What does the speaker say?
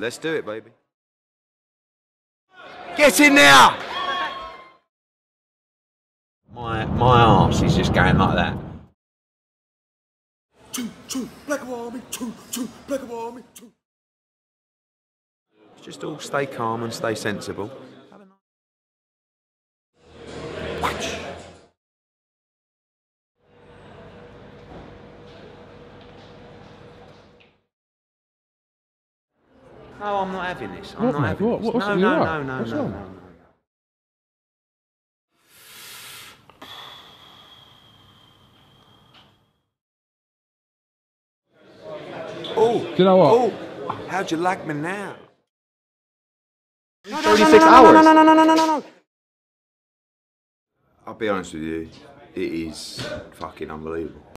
Let's do it, baby. Get in there! My arse is just going like that. Choo, black army, choo, black army, choo. Just all stay calm and stay sensible. Watch. No, I'm not having this. I'm not having this. What's No. Oh, do you know what? Oh, how'd you like me now? 36 hours. No. I'll be honest with you, it is fucking unbelievable.